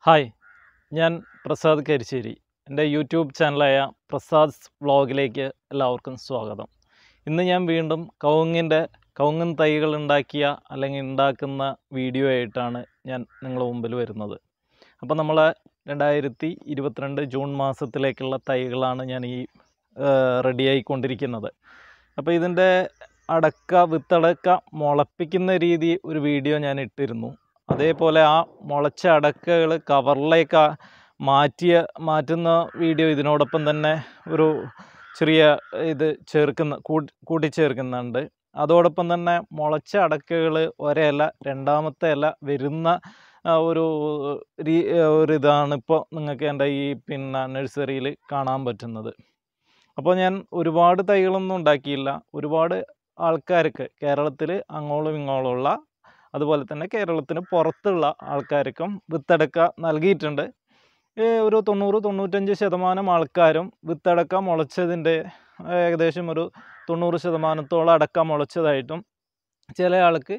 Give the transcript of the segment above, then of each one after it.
Hi, ഞാൻ പ്രസാദ് കരിച്ചേരി. എൻ്റെ YouTube ചാനലായ പ്രസാദ്സ് വ്ളോഗിലേക്ക് എല്ലാവർക്കും സ്വാഗതം. ഇന്ന് ഞാൻ വീണ്ടും കവുങ്ങൻ തൈകൾ ഉണ്ടാക്കുന്ന വീഡിയോ ആയിട്ടാണ് ഞാൻ നിങ്ങളുടെ മുമ്പിൽ വരുന്നത്. അപ്പോൾ നമ്മൾ 2022 ജൂൺ മാസത്തിലേക്കുള്ള തൈകളാണ് ഞാൻ ഈ റെഡിയായിക്കൊണ്ടിരിക്കുന്നത്. അപ്പോൾ ഇതിൻ്റെ വിത്തടക്ക മുളപ്പിക്കുന്ന രീതി ഒരു വീഡിയോ ഞാൻ ഇട്ടിരുന്നു. അതേപോലെ ആ മുളച്ച അടക്കകൾ കവറിലേക്ക് മാറ്റുന്ന വീഡിയോ ഇതിനോടൊപ്പം തന്നെ ഒരു ചെറിയ ഇത് കൂട്ടിച്ചേർക്കുന്നുണ്ട്. അതോടൊപ്പം തന്നെ മുളച്ച അടക്കകൾ ഒരില രണ്ടാമത്തെ ഇല വരുന്ന ഒരിതാണ് ഇപ്പോൾ നിങ്ങൾക്ക് എൻ്റെ ഈ നഴ്സറിയിൽ കാണാൻ പറ്റുന്നത്. അപ്പോൾ ഞാൻ ഒരുപാട് തൈകളൊന്നും ഉണ്ടാക്കിയില്ല. ഒരുപാട് ആൾക്കാർക്ക് കേരളത്തിൽ അങ്ങോളം ഇങ്ങോളമുള്ള അതുപോലെ തന്നെ കേരളത്തിന് പുറത്തുള്ള ആൾക്കാർക്കും വിത്തടക്ക നൽകിയിട്ടുണ്ട്. ഒരു 90-95% ആൾക്കാരും വിത്തടക്ക മുളച്ചതിൻ്റെ ഏകദേശം ഒരു 90% അടക്ക മുളച്ചതായിട്ടും ചില ആൾക്ക്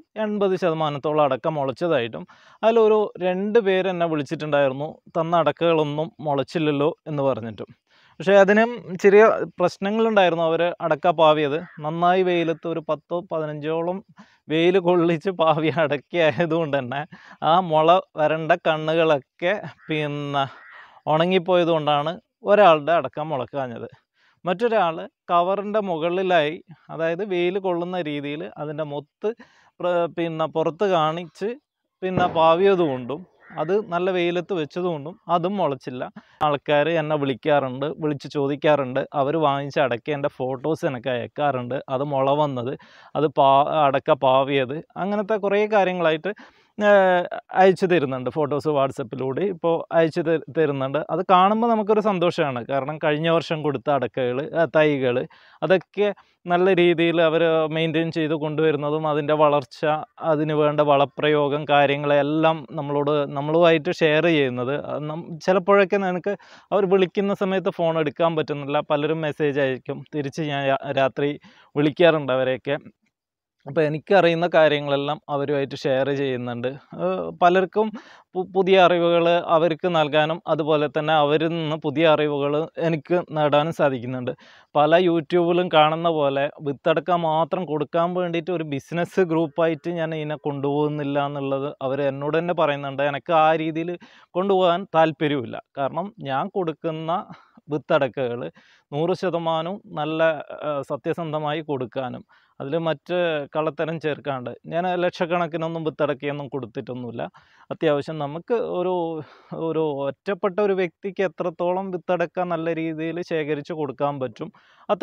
80% അടക്ക മുളച്ചതായിട്ടും അതിലൊരു 2 പേര് എന്നെ വിളിച്ചിട്ടുണ്ടായിരുന്നു, തന്ന അടക്കകളൊന്നും മുളച്ചില്ലല്ലോ എന്ന് പറഞ്ഞിട്ടും. പക്ഷേ അതിനും ചെറിയ പ്രശ്നങ്ങളുണ്ടായിരുന്നു. അവർ അടക്ക പാവിയത് നന്നായി വെയിലത്ത് ഒരു 10-15ഓളം വെയിൽ കൊള്ളിച്ച് പാവിയ അടക്കയായതുകൊണ്ട് തന്നെ ആ മുള വരേണ്ട കണ്ണുകളൊക്കെ ഉണങ്ങിപ്പോയത് കൊണ്ടാണ് ഒരാളുടെ അടക്ക മുളക്കാഞ്ഞത്. മറ്റൊരാൾ കവറിൻ്റെ മുകളിലായി, അതായത് വെയിൽ കൊള്ളുന്ന രീതിയിൽ അതിൻ്റെ മൊത്ത് പുറത്ത് കാണിച്ച് പാവിയതുകൊണ്ടും അത് നല്ല വെയിലത്ത് വെച്ചതുകൊണ്ടും അതും മുളച്ചില്ല. ആൾക്കാർ എന്നെ വിളിച്ച് ചോദിക്കാറുണ്ട്. അവർ വാങ്ങിച്ച അടക്കേൻ്റെ ഫോട്ടോസ് എനിക്ക് അയക്കാറുണ്ട്. അത് മുള വന്നത്, അത് അടക്ക പാവിയത്, അങ്ങനത്തെ കുറേ കാര്യങ്ങളായിട്ട് അയച്ചു തരുന്നുണ്ട്. ഫോട്ടോസ് വാട്സപ്പിലൂടെ ഇപ്പോൾ അയച്ചു തരുന്നുണ്ട്. അത് കാണുമ്പോൾ നമുക്കൊരു സന്തോഷമാണ്. കാരണം കഴിഞ്ഞ വർഷം കൊടുത്ത തൈകൾ അതൊക്കെ നല്ല രീതിയിൽ അവർ മെയിൻറ്റെയിൻ ചെയ്ത് കൊണ്ടുവരുന്നതും അതിൻ്റെ വളർച്ച, അതിന് വേണ്ട വളപ്രയോഗം, കാര്യങ്ങളെല്ലാം നമ്മളുമായിട്ട് ഷെയർ ചെയ്യുന്നത്. ചിലപ്പോഴൊക്കെ എനിക്ക് അവർ വിളിക്കുന്ന സമയത്ത് ഫോൺ എടുക്കാൻ പറ്റുന്നില്ല. പലരും മെസ്സേജ് അയക്കും. തിരിച്ച് ഞാൻ രാത്രി വിളിക്കാറുണ്ട് അവരെയൊക്കെ. അപ്പോൾ എനിക്കറിയുന്ന കാര്യങ്ങളെല്ലാം അവരുമായിട്ട് ഷെയർ ചെയ്യുന്നുണ്ട്. പലർക്കും പുതിയ അറിവുകൾ അവർക്ക് നൽകാനും അതുപോലെ തന്നെ അവരിൽ നിന്ന് പുതിയ അറിവുകൾ എനിക്ക് നേടാനും സാധിക്കുന്നുണ്ട്. പല യൂട്യൂബിലും കാണുന്ന പോലെ വിത്തടക്ക മാത്രം കൊടുക്കാൻ വേണ്ടിയിട്ട് ഒരു ബിസിനസ് ഗ്രൂപ്പായിട്ട് ഞാൻ ഇതിനെ കൊണ്ടുപോകുന്നില്ല എന്നുള്ളത് അവർ എന്നോട് തന്നെ പറയുന്നുണ്ട്. എനിക്ക് ആ രീതിയിൽ കൊണ്ടുപോകാൻ താല്പര്യമില്ല. കാരണം ഞാൻ കൊടുക്കുന്ന വിത്തടക്കകൾ 100% നല്ല സത്യസന്ധമായി കൊടുക്കാനും അതിൽ മറ്റ് കള്ളത്തരം ചേർക്കാണ്ട് ഞാൻ ലക്ഷക്കണക്കിനൊന്നും വിത്തടക്കയൊന്നും കൊടുത്തിട്ടൊന്നുമില്ല. അത്യാവശ്യം നമുക്ക് ഒരു ഒറ്റപ്പെട്ട ഒരു വ്യക്തിക്ക് എത്രത്തോളം വിത്തടക്ക നല്ല രീതിയിൽ ശേഖരിച്ച് കൊടുക്കാൻ പറ്റും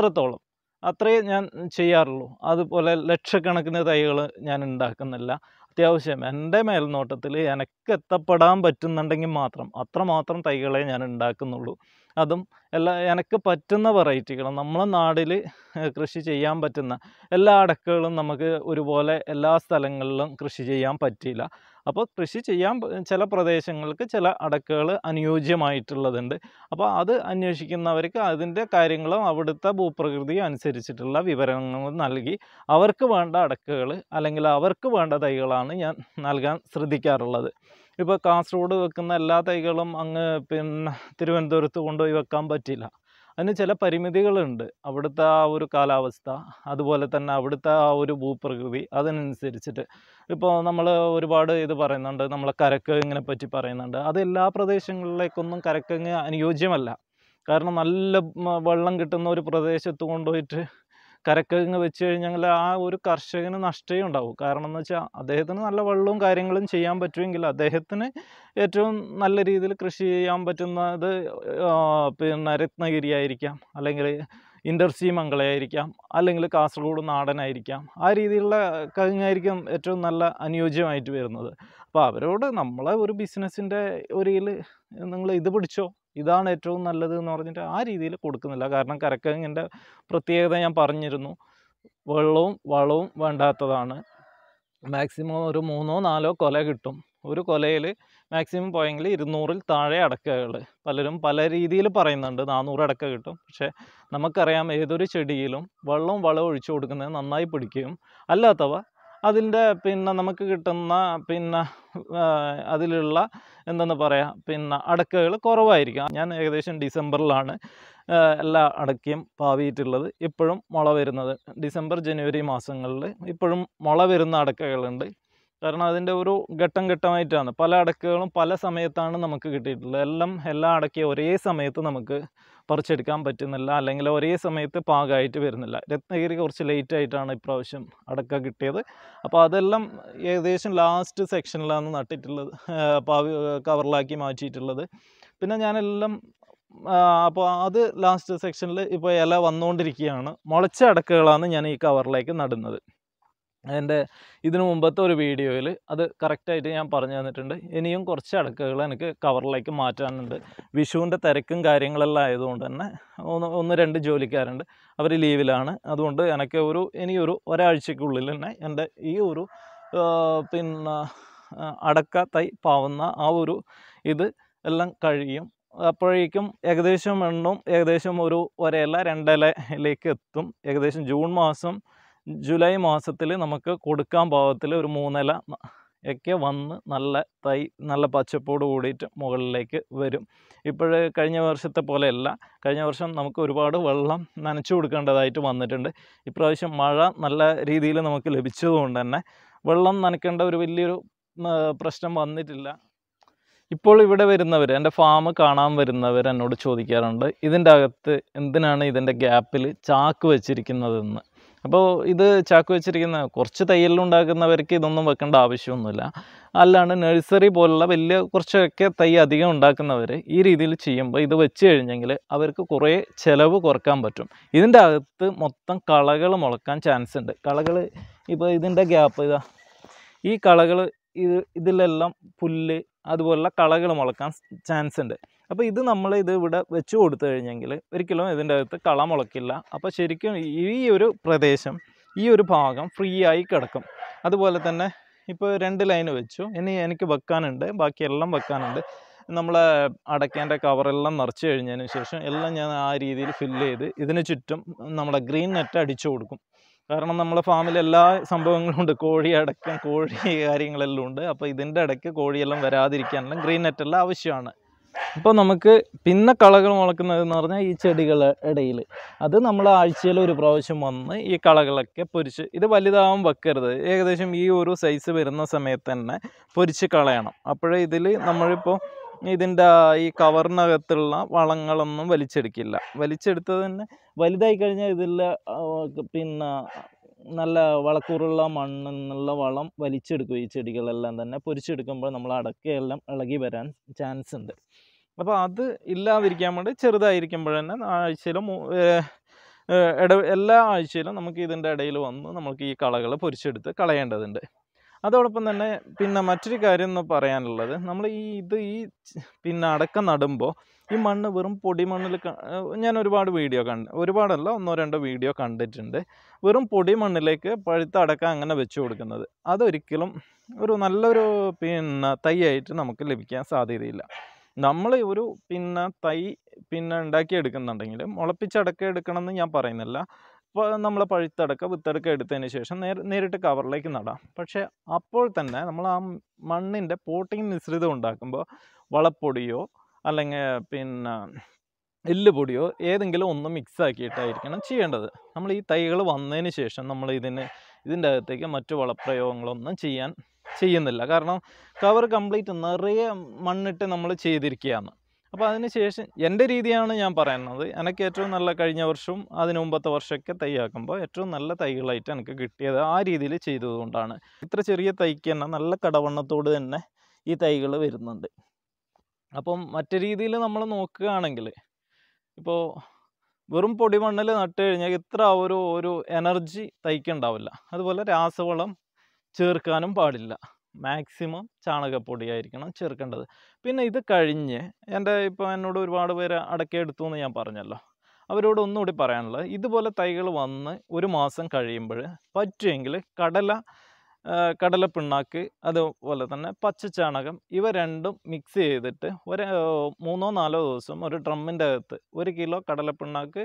അത്രയേ ഞാൻ ചെയ്യാറുള്ളൂ. അതുപോലെ ലക്ഷക്കണക്കിന് തൈകൾ ഞാൻ ഉണ്ടാക്കുന്നില്ല. അത്യാവശ്യം എൻ്റെ മേൽനോട്ടത്തിൽ എനിക്ക് എത്തപ്പെടാൻ പറ്റുന്നുണ്ടെങ്കിൽ അത്രമാത്രം തൈകളെ ഞാൻ ഉണ്ടാക്കുന്നുള്ളൂ. അതും എനിക്ക് പറ്റുന്ന വെറൈറ്റികൾ, നമ്മളെ നാട്ടിൽ കൃഷി ചെയ്യാൻ പറ്റുന്ന എല്ലാ അടക്കകളും നമുക്ക് ഒരുപോലെ എല്ലാ സ്ഥലങ്ങളിലും കൃഷി ചെയ്യാൻ പറ്റില്ല. അപ്പോൾ കൃഷി ചെയ്യാൻ ചില പ്രദേശങ്ങൾക്ക് ചില അടക്കകൾ അനുയോജ്യമായിട്ടുള്ളതുണ്ട്. അപ്പോൾ അത് അന്വേഷിക്കുന്നവർക്ക് അതിൻ്റെ കാര്യങ്ങളും അവിടുത്തെ ഭൂപ്രകൃതിയും അനുസരിച്ചിട്ടുള്ള വിവരങ്ങൾ നൽകി അവർക്ക് വേണ്ട അടക്കകൾ അല്ലെങ്കിൽ അവർക്ക് വേണ്ട തൈകളാണ് ഞാൻ നൽകാൻ ശ്രദ്ധിക്കാറുള്ളത്. ഇപ്പോൾ കാസർഗോഡ് വെക്കുന്ന എല്ലാ തൈകളും അങ്ങ് തിരുവനന്തപുരത്ത് കൊണ്ടുപോയി വെക്കാൻ പറ്റില്ല. അതിന് ചില പരിമിതികളുണ്ട്. അവിടുത്തെ ആ ഒരു കാലാവസ്ഥ, അതുപോലെ തന്നെ അവിടുത്തെ ആ ഒരു ഭൂപ്രകൃതി, അതിനനുസരിച്ചിട്ട് ഇപ്പോൾ നമ്മൾ ഒരുപാട് ഇത് പറയുന്നുണ്ട്. നമ്മളെ കരക്കങ്ങിനെ പറ്റി പറയുന്നുണ്ട്. അത് എല്ലാ പ്രദേശങ്ങളിലേക്കൊന്നും കരക്കങ്ങ് അനുയോജ്യമല്ല. കാരണം നല്ല വെള്ളം കിട്ടുന്ന ഒരു പ്രദേശത്ത് കൊണ്ടുപോയിട്ട് കരക്കങ്ങ് വെച്ച് കഴിഞ്ഞാൽ ആ ഒരു കർഷകന് നഷ്ടമേ ഉണ്ടാവും. കാരണം എന്ന് വെച്ചാൽ അദ്ദേഹത്തിന് നല്ല വെള്ളവും കാര്യങ്ങളും ചെയ്യാൻ പറ്റുമെങ്കിൽ അദ്ദേഹത്തിന് ഏറ്റവും നല്ല രീതിയിൽ കൃഷി ചെയ്യാൻ പറ്റുന്നത് രത്നഗിരി ആയിരിക്കാം, അല്ലെങ്കിൽ ഇൻ്റർസീ മംഗളയായിരിക്കാം, അല്ലെങ്കിൽ കാസർഗോഡ് നാടനായിരിക്കാം. ആ രീതിയിലുള്ള കവുങ്ങായിരിക്കും ഏറ്റവും നല്ല അനുയോജ്യമായിട്ട് വരുന്നത്. അപ്പോൾ അവരോട് നമ്മളെ ഒരു ബിസിനസ്സിൻ്റെ നിങ്ങൾ ഇത് പിടിച്ചോ, ഇതാണ് ഏറ്റവും നല്ലത് എന്ന് പറഞ്ഞിട്ട് ആ രീതിയിൽ കൊടുക്കുന്നില്ല. കാരണം കരക്കങ്ങിൻ്റെ പ്രത്യേകത ഞാൻ പറഞ്ഞിരുന്നു. വെള്ളവും വളവും വേണ്ടാത്തതാണ്. മാക്സിമം ഒരു 3-4 കൊല കിട്ടും. ഒരു കൊലയിൽ മാക്സിമം പോയെങ്കിൽ 200-ൽ താഴെ അടക്കകൾ. പലരും പല രീതിയിൽ പറയുന്നുണ്ട് 400 അടക്ക കിട്ടും. പക്ഷേ നമുക്കറിയാം ഏതൊരു ചെടിയിലും വെള്ളവും വളവും ഒഴിച്ചു കൊടുക്കുന്നത് നന്നായി പിടിക്കുകയും അല്ലാത്തവ അതിൻ്റെ പിന്നെ നമുക്ക് കിട്ടുന്ന പിന്നെ അതിലുള്ള എന്തെന്ന് പറയാം പിന്നെ അടക്കകൾ കുറവായിരിക്കും. ഞാൻ ഏകദേശം ഡിസംബറിലാണ് എല്ലാ അടക്കയും പാവിയിട്ടുള്ളത്. ഇപ്പോഴും മുള വരുന്നത് ഡിസംബർ ജനുവരി മാസങ്ങളിൽ ഇപ്പോഴും മുള വരുന്ന അടക്കകളുണ്ട്. കാരണം അതിൻ്റെ ഒരു ഘട്ടം ഘട്ടമായിട്ടാണ്. പല അടക്കകളും പല സമയത്താണ് നമുക്ക് കിട്ടിയിട്ടുള്ളത്. എല്ലാ അടക്കയും ഒരേ സമയത്ത് നമുക്ക് പറിച്ചെടുക്കാൻ പറ്റുന്നില്ല, അല്ലെങ്കിൽ ഒരേ സമയത്ത് പാകമായിട്ട് വരുന്നില്ല. രത്നഗിരി കുറച്ച് ലേറ്റ് ആയിട്ടാണ് ഇപ്രാവശ്യം അടക്ക കിട്ടിയത്. അപ്പോൾ അതെല്ലാം ഏകദേശം ലാസ്റ്റ് സെക്ഷനിലാണ് നട്ടിട്ടുള്ളത്, കവറിലാക്കി മാറ്റിയിട്ടുള്ളത്. പിന്നെ ഞാനെല്ലാം അപ്പോൾ അത് ലാസ്റ്റ് സെക്ഷനിൽ ഇപ്പോൾ ഇല വന്നുകൊണ്ടിരിക്കുകയാണ്. മുളച്ച അടക്കകളാണ് ഞാൻ ഈ കവറിലേക്ക് നടുന്നത്. എൻ്റെ ഇതിനു മുമ്പത്തെ ഒരു വീഡിയോയിൽ അത് കറക്റ്റായിട്ട് ഞാൻ പറഞ്ഞു തന്നിട്ടുണ്ട്. ഇനിയും കുറച്ച് അടക്കകൾ എനിക്ക് കവറിലേക്ക് മാറ്റാനുണ്ട്. വിഷുവിൻ്റെ തിരക്കും കാര്യങ്ങളെല്ലാം ആയതുകൊണ്ട് തന്നെ ഒന്ന് രണ്ട് ജോലിക്കാരുണ്ട്, അവർ ലീവിലാണ്. അതുകൊണ്ട് എനിക്ക് ഇനിയൊരു ഒരാഴ്ചക്കുള്ളിൽ തന്നെ എൻ്റെ ഈ ഒരു പിന്നെ അടക്ക തൈ പാവുന്ന ആ ഒരു ഇത് എല്ലാം കഴിയും. അപ്പോഴേക്കും ഏകദേശം ഏകദേശം ഒരില രണ്ടിലയിലേക്ക് എത്തും. ഏകദേശം ജൂലൈ മാസത്തിൽ നമുക്ക് കൊടുക്കാൻ പാകത്തിൽ ഒരു 3 ഇല ഒക്കെ വന്ന് നല്ല പച്ചപ്പോട് കൂടിയിട്ട് മുകളിലേക്ക് വരും. കഴിഞ്ഞ വർഷത്തെ പോലെയല്ല. കഴിഞ്ഞ വർഷം നമുക്ക് ഒരുപാട് വെള്ളം നനച്ചു കൊടുക്കേണ്ടതായിട്ട് വന്നിട്ടുണ്ട്. ഇപ്രാവശ്യം മഴ നല്ല രീതിയിൽ നമുക്ക് ലഭിച്ചതുകൊണ്ട് തന്നെ വെള്ളം നനയ്ക്കേണ്ട ഒരു വലിയൊരു പ്രശ്നം വന്നിട്ടില്ല. ഇപ്പോൾ ഇവിടെ വരുന്നവർ, എൻ്റെ ഫാം കാണാൻ വരുന്നവർ എന്നോട് ചോദിക്കാറുണ്ട്, ഇതിൻ്റെ അകത്ത് എന്തിനാണ് ഇതിൻ്റെ ഗ്യാപ്പിൽ ചാക്ക് വെച്ചിരിക്കുന്നതെന്ന്. അപ്പോൾ ഇത് ചാക്ക് വെച്ചിരിക്കുന്ന കുറച്ച് തയ്യലുണ്ടാക്കുന്നവർക്ക് ഇതൊന്നും വെക്കേണ്ട ആവശ്യമൊന്നുമില്ല. അല്ലാണ്ട് നഴ്സറി പോലുള്ള വലിയ കുറച്ചൊക്കെ തൈ അധികം ഉണ്ടാക്കുന്നവർ ഈ രീതിയിൽ ചെയ്യുമ്പോൾ ഇത് വെച്ച് കഴിഞ്ഞെങ്കിൽ അവർക്ക് കുറേ ചിലവ് കുറക്കാൻ പറ്റും. ഇതിൻ്റെ അകത്ത് മൊത്തം കളകൾ മുളക്കാൻ ചാൻസ് ഉണ്ട്. കളകൾ ഇപ്പോൾ ഇതിൻ്റെ ഗ്യാപ്പ് ഈ കളകൾ ഇതിലെല്ലാം പുല്ല് അതുപോലുള്ള കളകൾ മുളക്കാൻ ചാൻസ് ഉണ്ട്. അപ്പോൾ നമ്മൾ ഇവിടെ വെച്ച് കൊടുത്തു കഴിഞ്ഞെങ്കിൽ ഒരിക്കലും ഇതിൻ്റെ അകത്ത് കള മുളക്കില്ല. അപ്പോൾ ശരിക്കും ഈ ഒരു പ്രദേശം, ഈ ഒരു ഭാഗം ഫ്രീ ആയി കിടക്കും. അതുപോലെ തന്നെ ഇപ്പോൾ 2 ലൈൻ വെച്ചു. ഇനി എനിക്ക് വെക്കാനുണ്ട്, ബാക്കിയെല്ലാം വെക്കാനുണ്ട്. നമ്മളെ അടയ്ക്കേൻ്റെ കവറെല്ലാം നിറച്ച് കഴിഞ്ഞതിന് ശേഷം എല്ലാം ഞാൻ ആ രീതിയിൽ ഫില്ല് ചെയ്ത് ഇതിന് ചുറ്റും നമ്മുടെ ഗ്രീൻ നെറ്റ് അടിച്ചു കൊടുക്കും. കാരണം നമ്മളെ ഫാമിൽ എല്ലാ സംഭവങ്ങളും ഉണ്ട്. കോഴി കാര്യങ്ങളെല്ലാം ഉണ്ട്. അപ്പോൾ ഇതിൻ്റെ ഇടയ്ക്ക് കോഴിയെല്ലാം വരാതിരിക്കാനെല്ലാം ഗ്രീൻ നെറ്റെല്ലാം ആവശ്യമാണ്. അപ്പോൾ നമുക്ക് പിന്നെ കളകൾ മുളക്കുന്നതെന്ന് പറഞ്ഞാൽ ഈ ചെടികളുടെ ഇടയിൽ അത് നമ്മൾ ആഴ്ചയിൽ ഒരു പ്രാവശ്യം വന്ന് ഈ കളകളൊക്കെ പൊരിച്ച്, ഇത് വലുതാവാൻ വെക്കരുത്. ഏകദേശം ഈ ഒരു സൈസ് വരുന്ന സമയത്ത് തന്നെ പൊരിച്ച് കളയണം. അപ്പോഴേ നമ്മളിപ്പോൾ ഇതിൻ്റെ ഈ കവറിനകത്തുള്ള വളങ്ങളൊന്നും വലിച്ചെടുക്കില്ല. വലിച്ചെടുത്തത് തന്നെ വലുതായി കഴിഞ്ഞാൽ പിന്നെ നല്ല വളക്കൂറുള്ള മണ്ണെന്നുള്ള വളം വലിച്ചെടുക്കും. ഈ ചെടികളെല്ലാം തന്നെ പൊരിച്ചെടുക്കുമ്പോൾ നമ്മൾ അടക്കയെല്ലാം ഇളകി വരാൻ ചാൻസ് ഉണ്ട്. അപ്പോൾ അത് ഇല്ലാതിരിക്കാൻ വേണ്ടി ചെറുതായിരിക്കുമ്പോൾ തന്നെ എല്ലാ ആഴ്ചയിലും നമുക്ക് ഇതിൻ്റെ ഇടയിൽ വന്ന് നമുക്ക് ഈ കളകൾ പൊരിച്ചെടുത്ത് കളയേണ്ടതുണ്ട്. അതോടൊപ്പം തന്നെ പിന്നെ മറ്റൊരു കാര്യം എന്ന് പറയാനുള്ളത്, നമ്മൾ പിന്നെ അടക്ക നടുമ്പോൾ ഈ മണ്ണ് വെറും പൊടിമണ്ണിൽ ഞാൻ ഒരുപാട് വീഡിയോ ഒരുപാടല്ല 1-2 വീഡിയോ കണ്ടിട്ടുണ്ട്. വെറും പൊടിമണ്ണിലേക്ക് പഴുത്ത അടക്ക അങ്ങനെ വെച്ച് കൊടുക്കുന്നത് അതൊരിക്കലും നല്ലൊരു പിന്നെ തൈയായിട്ട് നമുക്ക് ലഭിക്കാൻ സാധ്യതയില്ല. നമ്മൾ പിന്നെ തൈ ഉണ്ടാക്കിയെടുക്കുന്നുണ്ടെങ്കിൽ മുളപ്പിച്ചടക്ക എടുക്കണമെന്ന് ഞാൻ പറയുന്നില്ല. ഇപ്പോൾ നമ്മൾ പഴുത്തടക്ക വിത്തടക്ക എടുത്തതിന് ശേഷം നേരിട്ട് കവറിലേക്ക് നടാം. പക്ഷേ അപ്പോൾ തന്നെ നമ്മൾ ആ മണ്ണിൻ്റെ പോട്ടിംഗ് മിശ്രിതം ഉണ്ടാക്കുമ്പോൾ വളപ്പൊടിയോ അല്ലെങ്കിൽ പിന്നെ എല്ലുപൊടിയോ ഏതെങ്കിലും ഒന്ന് മിക്സ് ആക്കിയിട്ടായിരിക്കണം ചെയ്യേണ്ടത്. നമ്മൾ ഈ തൈകൾ വന്നതിന് ശേഷം നമ്മൾ ഇതിൻ്റെ അകത്തേക്ക് മറ്റു വളപ്രയോഗങ്ങളൊന്നും ചെയ്യുന്നില്ല. കാരണം കവർ കംപ്ലീറ്റ് നിറയെ മണ്ണിട്ട് നമ്മൾ ചെയ്തിരിക്കുകയാണ്. അപ്പോൾ അതിന് ശേഷം എൻ്റെ രീതിയാണ് ഞാൻ പറയുന്നത്. എനിക്ക് ഏറ്റവും നല്ല കഴിഞ്ഞ വർഷവും അതിന് മുമ്പത്തെ വർഷമൊക്കെ തൈയാക്കുമ്പോൾ ഏറ്റവും നല്ല തൈകളായിട്ട് എനിക്ക് കിട്ടിയത് ആ രീതിയിൽ ചെയ്തതുകൊണ്ടാണ്. ഇത്ര ചെറിയ തൈക്ക് തന്നെ നല്ല കടവണ്ണത്തോട് തന്നെ ഈ തൈകൾ വരുന്നുണ്ട്. അപ്പം മറ്റു രീതിയിൽ നമ്മൾ നോക്കുകയാണെങ്കിൽ ഇപ്പോൾ വെറും പൊടിമണ്ണിൽ നട്ട് കഴിഞ്ഞാൽ ഇത്ര ഒരു എനർജി തൈക്കുണ്ടാവില്ല. അതുപോലെ രാസവളം ചേർക്കാനും പാടില്ല. മാക്സിമം ചാണകപ്പൊടിയായിരിക്കണം ചേർക്കേണ്ടത്. പിന്നെ ഇത് കഴിഞ്ഞ് എന്നോട് ഒരുപാട് പേര് അടക്ക എടുത്തു എന്ന് ഞാൻ പറഞ്ഞല്ലോ, അവരോട് ഒന്നുകൂടി പറയാനുള്ളത്, ഇതുപോലെ തൈകൾ വന്ന് 1 മാസം കഴിയുമ്പോൾ പറ്റുമെങ്കിൽ കടല പിണ്ണാക്ക് അതുപോലെ തന്നെ പച്ചച്ചാണകം ഇവ രണ്ടും മിക്സ് ചെയ്തിട്ട് 3-4 ദിവസം ഒരു ഡ്രമ്മിൻ്റെ അകത്ത് 1 കിലോ കടല പിണ്ണാക്ക്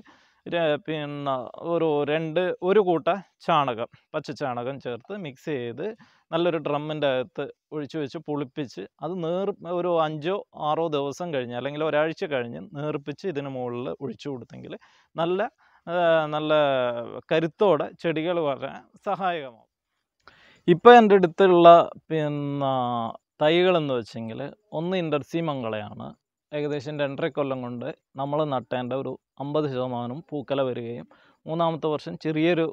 പിന്നെ ഒരു കൂട്ട ചാണകം, പച്ചച്ചാണകം ചേർത്ത് മിക്സ് ചെയ്ത് നല്ലൊരു ഡ്രമ്മിൻ്റെ അകത്ത് ഒഴിച്ച് വെച്ച് പുളിപ്പിച്ച് അത് ഒരു 5-6 ദിവസം കഴിഞ്ഞ് അല്ലെങ്കിൽ ഒരാഴ്ച കഴിഞ്ഞ് നേർപ്പിച്ച് ഇതിന് മുകളിൽ ഒഴിച്ചു കൊടുത്തെങ്കിൽ നല്ല കരുത്തോടെ ചെടികൾ വളരാൻ സഹായകമാവും. ഇപ്പോൾ എൻ്റെ അടുത്തുള്ള തൈകളെന്ന് വെച്ചെങ്കിൽ ഒന്ന് ഇൻഡർസി മംഗളയാണ്. ഏകദേശം 2.5 കൊല്ലം കൊണ്ട് നമ്മൾ നട്ടേണ്ട ഒരു 50% പൂക്കല വരികയും 3-ാമത്തെ വർഷം ചെറിയൊരു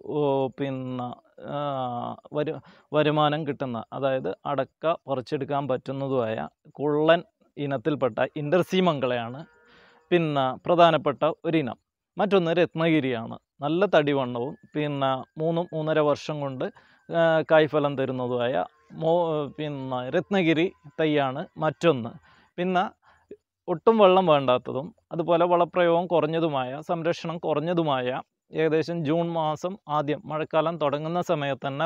വരുമാനം കിട്ടുന്ന, അതായത് അടക്ക പറിച്ചെടുക്കാൻ പറ്റുന്നതുമായ കുള്ളൻ ഇനത്തിൽപ്പെട്ട ഇൻഡർസി മംഗളയാണ് പ്രധാനപ്പെട്ട ഒരിനം. മറ്റൊന്ന് രത്നഗിരിയാണ്. നല്ല തടിവണ്ണവും 3-3.5 വർഷം കൊണ്ട് കായ്ഫലം തരുന്നതുമായ രത്നഗിരി തൈയാണ് മറ്റൊന്ന്. ഒട്ടും വെള്ളം വേണ്ടാത്തതും അതുപോലെ വളപ്രയോഗം കുറഞ്ഞതുമായ, സംരക്ഷണം കുറഞ്ഞതുമായ, ഏകദേശം ജൂൺ മാസം ആദ്യം മഴക്കാലം തുടങ്ങുന്ന സമയത്ത് തന്നെ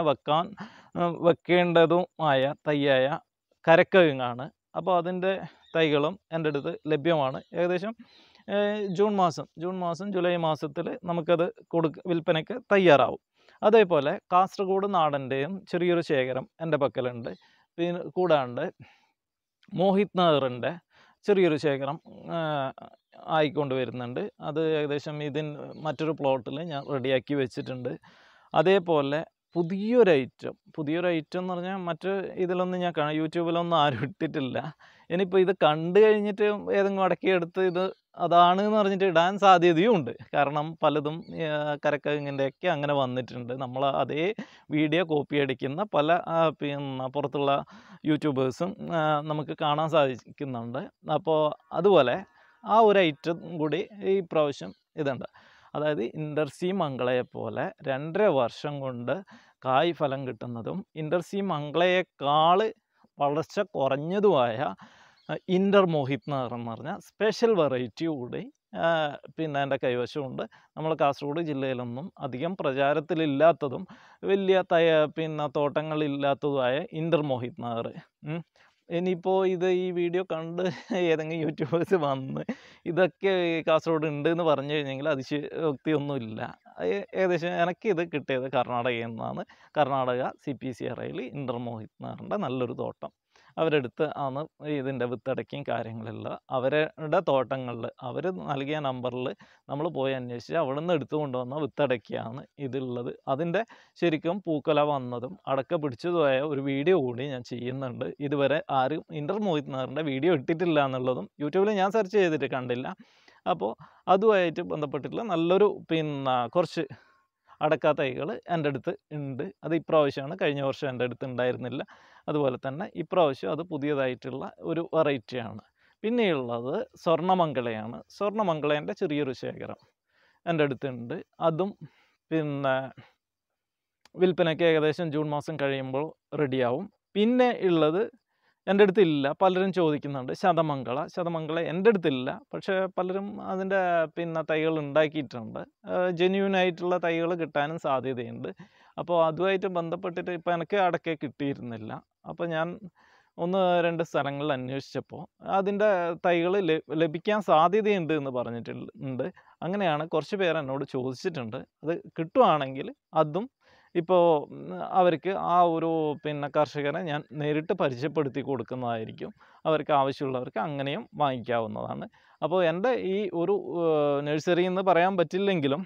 വെക്കേണ്ടതുമായ തൈയായ കരക്കവിങ്ങാണ്. അപ്പോൾ അതിൻ്റെ തൈകളും എൻ്റെ അടുത്ത് ലഭ്യമാണ്. ഏകദേശം ജൂൺ മാസം ജൂലൈ മാസത്തിൽ നമുക്കത് വിൽപ്പനയ്ക്ക് തയ്യാറാവും. അതേപോലെ കാസർഗോഡ് നാടൻ്റെയും ചെറിയൊരു ശേഖരം എൻ്റെ പക്കലുണ്ട്. കൂടാണ്ട് മോഹിത് നഗറിൻ്റെ ചെറിയൊരു ശേഖരം ആയിക്കൊണ്ട് വരുന്നുണ്ട്. അത് ഏകദേശം മറ്റൊരു പ്ലോട്ടിൽ ഞാൻ റെഡിയാക്കി വെച്ചിട്ടുണ്ട്. അതേപോലെ പുതിയൊരു ഐറ്റം എന്ന് പറഞ്ഞാൽ ഇതിലൊന്നും ഞാൻ യൂട്യൂബിലൊന്നും ആരും ഇട്ടിട്ടില്ല. ഇനിയിപ്പോൾ ഇത് കണ്ടു കഴിഞ്ഞിട്ട് ഏതെങ്കിലും അടക്കിയെടുത്ത് ഇത് അതാണ് എന്ന് പറഞ്ഞിട്ട് ഇടാൻ സാധ്യതയും ഉണ്ട്. കാരണം പലതും കരക്കവിങ്ങിൻ്റെയൊക്കെ അങ്ങനെ വന്നിട്ടുണ്ട്. നമ്മൾ അതേ വീഡിയോ കോപ്പി അടിക്കുന്ന പല പുറത്തുള്ള യൂട്യൂബേഴ്സും നമുക്ക് കാണാൻ സാധിക്കുന്നുണ്ട്. അപ്പോൾ അതുപോലെ ആ ഒരു ഐറ്റം കൂടി ഈ പ്രാവശ്യം ഇതുണ്ട്. അതായത് ഇൻഡർസി മംഗളയെപ്പോലെ 2.5 വർഷം കൊണ്ട് കായ് ഫലം കിട്ടുന്നതും ഇൻഡർസി മംഗളയേക്കാൾ വളർച്ച കുറഞ്ഞതുമായ ഇൻ്റർ മോഹിത് നഗർ എന്ന് പറഞ്ഞാൽ സ്പെഷ്യൽ വെറൈറ്റി കൂടി എൻ്റെ കൈവശമുണ്ട്. നമ്മൾ കാസർഗോഡ് ജില്ലയിലൊന്നും അധികം പ്രചാരത്തിലില്ലാത്തതും വലിയ തോട്ടങ്ങളില്ലാത്തതുമായ ഇൻ്റർ മോഹിത് നഗർ. ഇനിയിപ്പോൾ ഈ വീഡിയോ കണ്ട് ഏതെങ്കിലും യൂട്യൂബേഴ്സ് വന്ന് ഇതൊക്കെ കാസർഗോഡ് ഉണ്ട് എന്ന് പറഞ്ഞു കഴിഞ്ഞെങ്കിൽ അതിശയോക്തിയൊന്നുമില്ല. ഏകദേശം എനിക്കിത് കിട്ടിയത് കർണാടകയിൽ നിന്നാണ്. കർണാടക CPCRയിൽ ഇൻ്റർ മോഹിത് നഗറിൻ്റെ നല്ലൊരു തോട്ടം അവരെടുത്ത് ആണ് ഇതിൻ്റെ വിത്തടക്കിയും കാര്യങ്ങളെല്ലാം അവരുടെ തോട്ടങ്ങളിൽ അവർ നൽകിയ നമ്പറിൽ നമ്മൾ പോയി അന്വേഷിച്ച് അവിടെ നിന്ന് എടുത്തു കൊണ്ടുവന്ന വിത്തടക്കിയാണ് ഇതുള്ളത്. അതിൻ്റെ ശരിക്കും പൂക്കൊല വന്നതും അടക്ക പിടിച്ചതുമായ ഒരു വീഡിയോ കൂടി ഞാൻ ചെയ്യുന്നുണ്ട്. ഇതുവരെ ആരും ഇൻ്റർ മോഹിത് നഗറിൻ്റെ വീഡിയോ ഇട്ടിട്ടില്ല എന്നുള്ളതും യൂട്യൂബിൽ ഞാൻ സെർച്ച് ചെയ്തിട്ട് കണ്ടില്ല. അപ്പോൾ അതുമായിട്ട് ബന്ധപ്പെട്ടിട്ടുള്ള നല്ലൊരു കുറച്ച് അടക്ക തൈകൾ എൻ്റെ അടുത്ത് ഉണ്ട്. അത് ഇപ്രാവശ്യമാണ്, കഴിഞ്ഞ വർഷം എൻ്റെ അടുത്ത് ഉണ്ടായിരുന്നില്ല. അതുപോലെ തന്നെ ഇപ്രാവശ്യം അത് പുതിയതായിട്ടുള്ള ഒരു വെറൈറ്റിയാണ്. പിന്നെയുള്ളത് സ്വർണ്ണമംഗളയാണ്. സ്വർണ്ണമംഗളേൻ്റെ ചെറിയൊരു ശേഖരം എൻ്റെ അടുത്തുണ്ട്. അതും വിൽപ്പനയ്ക്ക് ഏകദേശം ജൂൺ മാസം കഴിയുമ്പോൾ റെഡിയാവും. പിന്നെ ഉള്ളത് എൻ്റെ അടുത്തില്ല, പലരും ചോദിക്കുന്നുണ്ട്, ശതമംഗള എൻ്റെ അടുത്തില്ല. പക്ഷേ പലരും അതിൻ്റെ തൈകൾ ഉണ്ടാക്കിയിട്ടുണ്ട്. ജെന്യൂനായിട്ടുള്ള തൈകൾ കിട്ടാനും സാധ്യതയുണ്ട്. അപ്പോൾ അതുമായിട്ട് ബന്ധപ്പെട്ടിട്ട് ഇപ്പോൾ എനിക്ക് അടക്ക കിട്ടിയിരുന്നില്ല. അപ്പോൾ ഞാൻ 1-2 സ്ഥലങ്ങളിൽ അന്വേഷിച്ചപ്പോൾ അതിൻ്റെ തൈകൾ ലഭിക്കാൻ സാധ്യതയുണ്ട് എന്ന് പറഞ്ഞിട്ടുണ്ട്. അങ്ങനെയാണ് കുറച്ച് പേർ എന്നോട് ചോദിച്ചിട്ടുണ്ട്. അത് കിട്ടുവാണെങ്കിൽ അതും ഇപ്പോൾ അവർക്ക് ആ ഒരു കർഷകരെ ഞാൻ നേരിട്ട് പരിചയപ്പെടുത്തി കൊടുക്കുന്നതായിരിക്കും. അവർക്ക് ആവശ്യമുള്ളവർക്ക് അങ്ങനെയും വാങ്ങിക്കാവുന്നതാണ്. അപ്പോൾ എൻ്റെ ഈ ഒരു നഴ്സറി എന്ന് പറയാൻ പറ്റില്ലെങ്കിലും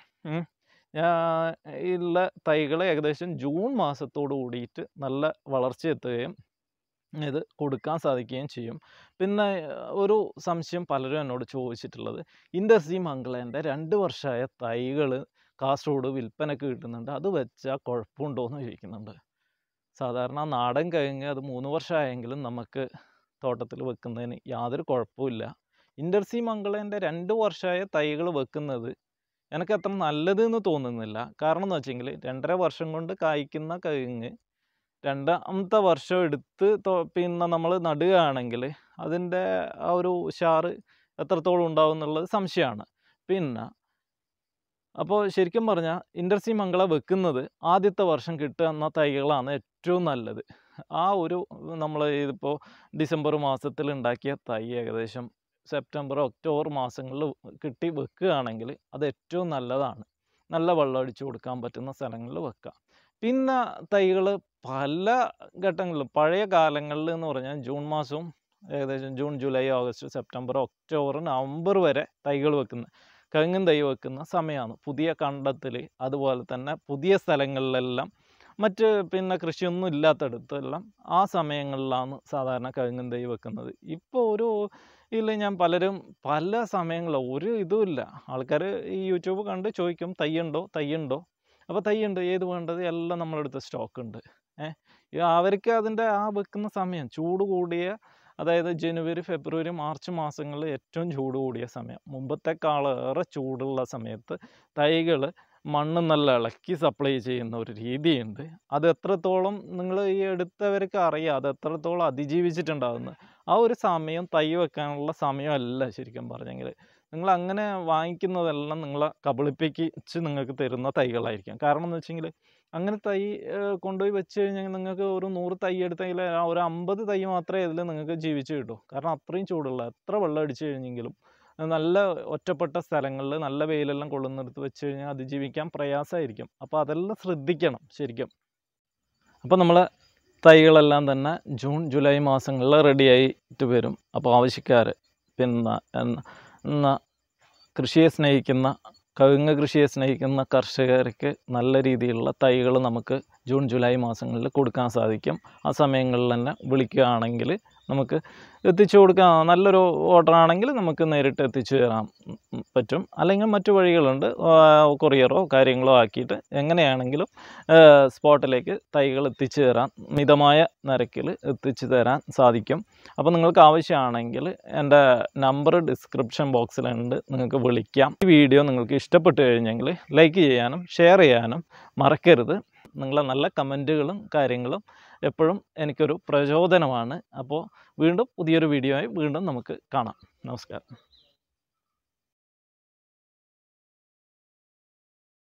ഉള്ള തൈകൾ ഏകദേശം ജൂൺ മാസത്തോടു കൂടിയിട്ട് നല്ല വളർച്ച എത്തുകയും ഇത് കൊടുക്കാൻ സാധിക്കുകയും ചെയ്യും. പിന്നെ ഒരു സംശയം പലരും എന്നോട് ചോദിച്ചിട്ടുള്ളത്, ഇൻഡർസി മംഗളേൻ്റെ 2 വർഷമായ തൈകൾ കാസർഗോഡ് വിൽപ്പനയ്ക്ക് കിട്ടുന്നുണ്ട്, അത് വെച്ചാൽ കുഴപ്പമുണ്ടോ എന്ന് ചോദിക്കുന്നുണ്ട്. സാധാരണ നാടൻ കവുങ്ങ് അത് 3 വർഷമായെങ്കിലും നമുക്ക് തോട്ടത്തിൽ വെക്കുന്നതിന് യാതൊരു കുഴപ്പമില്ല. ഇൻഡർസി മംഗളേൻ്റെ 2 വർഷമായ തൈകൾ വെക്കുന്നത് എനിക്ക് അത്ര നല്ലതെന്ന് തോന്നുന്നില്ല. കാരണം എന്ന് വെച്ചെങ്കിൽ 2.5 വർഷം കൊണ്ട് കായ്ക്കുന്ന കവുങ്ങ് 2ാമത്തെ വർഷം എടുത്ത് നമ്മൾ നടുകയാണെങ്കിൽ അതിൻ്റെ ആ ഒരു ഉഷാറ് എത്രത്തോളം ഉണ്ടാവും എന്നുള്ളത് സംശയമാണ്. അപ്പോൾ ശരിക്കും പറഞ്ഞാൽ ഇൻഡർസി മംഗള വെക്കുന്നത് ആദ്യത്തെ വർഷം കിട്ടുന്ന തൈകളാണ് ഏറ്റവും നല്ലത്. ആ ഒരു നമ്മൾ ഇതിപ്പോൾ ഡിസംബർ മാസത്തിൽ ഉണ്ടാക്കിയ തൈ ഏകദേശം സെപ്റ്റംബർ ഒക്ടോബർ മാസങ്ങളിൽ കിട്ടി വെക്കുകയാണെങ്കിൽ അത് ഏറ്റവും നല്ലതാണ്. നല്ല വെള്ളം ഒഴിച്ചു കൊടുക്കാൻ പറ്റുന്ന സ്ഥലങ്ങളിൽ വെക്കുക. പിന്നെ തൈകൾ പല ഘട്ടങ്ങളിലും പഴയ കാലങ്ങളിൽ എന്ന് പറഞ്ഞാൽ ജൂൺ മാസവും ഏകദേശം June, July, August, September, October, November വരെ തൈകൾ വെക്കുന്ന കവുങ്ങിൻ തൈ വെക്കുന്ന സമയമാണ്. പുതിയ കണ്ടത്തിൽ അതുപോലെ തന്നെ പുതിയ സ്ഥലങ്ങളിലെല്ലാം മറ്റ് പിന്നെ കൃഷിയൊന്നും ഇല്ലാത്തടത്തെല്ലാം ആ സമയങ്ങളിലാണ് സാധാരണ കവുങ്ങിൻ തൈ വെക്കുന്നത്. ഇപ്പോൾ ഞാൻ പലരും പല സമയങ്ങളിലും ഒരു ഇതുമില്ല. ആൾക്കാർ ഈ യൂട്യൂബ് കണ്ട് ചോദിക്കും തൈയുണ്ടോ. അപ്പോൾ തൈയുണ്ട്, ഏത് വേണ്ടത് എല്ലാം നമ്മളെടുത്ത് സ്റ്റോക്ക് ഉണ്ട്. അവർക്ക് അതിൻ്റെ ആ വെക്കുന്ന സമയം ചൂട് കൂടിയ, അതായത് ജനുവരി, ഫെബ്രുവരി, മാർച്ച് മാസങ്ങളിൽ ഏറ്റവും ചൂട് കൂടിയ സമയം. മുമ്പത്തെക്കാളേറെ ചൂടുള്ള സമയത്ത് തൈകൾ മണ്ണ് നല്ല ഇളക്കി സപ്ലൈ ചെയ്യുന്ന ഒരു രീതിയുണ്ട്. അത് എത്രത്തോളം നിങ്ങൾ ഈ എടുത്തവർക്ക് അറിയാം, അത് എത്രത്തോളം അതിജീവിച്ചിട്ടുണ്ടാകുന്നത്. ആ ഒരു സമയം തൈ വെക്കാനുള്ള സമയമല്ല ശരിക്കും പറഞ്ഞെങ്കിൽ. നിങ്ങൾ അങ്ങനെ വാങ്ങിക്കുന്നതെല്ലാം നിങ്ങളെ കബളിപ്പിച്ച് നിങ്ങൾക്ക് തരുന്ന തൈകളായിരിക്കും. കാരണം എന്ന് വെച്ചെങ്കിൽ അങ്ങനെ തൈ കൊണ്ടുപോയി വെച്ച് കഴിഞ്ഞാൽ നിങ്ങൾക്ക് ഒരു 100 തൈ എടുത്തെങ്കിൽ ഒരു 50 തൈ മാത്രമേ ഇതിൽ നിങ്ങൾക്ക് ജീവിച്ച് കിട്ടൂ. കാരണം അത്രയും ചൂടുള്ള, എത്ര വെള്ളം അടിച്ചു കഴിഞ്ഞെങ്കിലും നല്ല ഒറ്റപ്പെട്ട സ്ഥലങ്ങളിൽ നല്ല വെയിലെല്ലാം കൊള്ളുന്നിടത്ത് വെച്ച് കഴിഞ്ഞാൽ അതിജീവിക്കാൻ പ്രയാസമായിരിക്കും. അപ്പോൾ അതെല്ലാം ശ്രദ്ധിക്കണം ശരിക്കും. അപ്പോൾ നമ്മൾ തൈകളെല്ലാം തന്നെ ജൂൺ, ജൂലൈ മാസങ്ങളിൽ റെഡിയായിട്ട് വരും. അപ്പോൾ ആവശ്യക്കാർ പിന്നെ കൃഷിയെ സ്നേഹിക്കുന്ന, കവുങ്ങ് കൃഷിയെ സ്നേഹിക്കുന്ന കർഷകർക്ക് നല്ല രീതിയിലുള്ള തൈകൾ നമുക്ക് ജൂൺ, ജൂലൈ മാസങ്ങളിൽ കൊടുക്കാൻ സാധിക്കും. ആ സമയങ്ങളിൽ തന്നെ വിളിക്കുകയാണെങ്കിൽ നമുക്ക് എത്തിച്ചു കൊടുക്കാം. നല്ലൊരു ഓർഡർ ആണെങ്കിൽ നമുക്ക് നേരിട്ട് എത്തിച്ചു തരാൻ പറ്റും. അല്ലെങ്കിൽ മറ്റു വഴികളുണ്ട്, കൊറിയറോ കാര്യങ്ങളോ ആക്കിയിട്ട് എങ്ങനെയാണെങ്കിലും സ്പോട്ടിലേക്ക് തൈകൾ എത്തിച്ചു തരാൻ മിതമായ നിരക്കിൽ എത്തിച്ചു തരാൻ സാധിക്കും. അപ്പോൾ നിങ്ങൾക്ക് ആവശ്യമാണെങ്കിൽ എൻ്റെ നമ്പർ ഡിസ്ക്രിപ്ഷൻ ബോക്സിലുണ്ട്, നിങ്ങൾക്ക് വിളിക്കാം. ഈ വീഡിയോ നിങ്ങൾക്ക് ഇഷ്ടപ്പെട്ടു കഴിഞ്ഞെങ്കിൽ ലൈക്ക് ചെയ്യാനും ഷെയർ ചെയ്യാനും മറക്കരുത്. നിങ്ങളെ നല്ല കമൻറ്റുകളും കാര്യങ്ങളും എപ്പോഴും എനിക്കൊരു പ്രചോദനമാണ്. അപ്പോൾ വീണ്ടും പുതിയൊരു വീഡിയോ ആയി വീണ്ടും നമുക്ക് കാണാം. നമസ്കാരം.